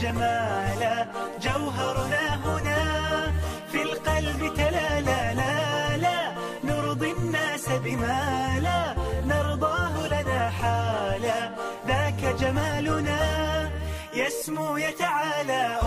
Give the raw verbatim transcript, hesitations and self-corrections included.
جمالا، جوهرنا هنا في القلب تلالا، لا لا نرضي الناس بما لا نرضاه لنا حالا، ذاك جمالنا يسمو يتعالى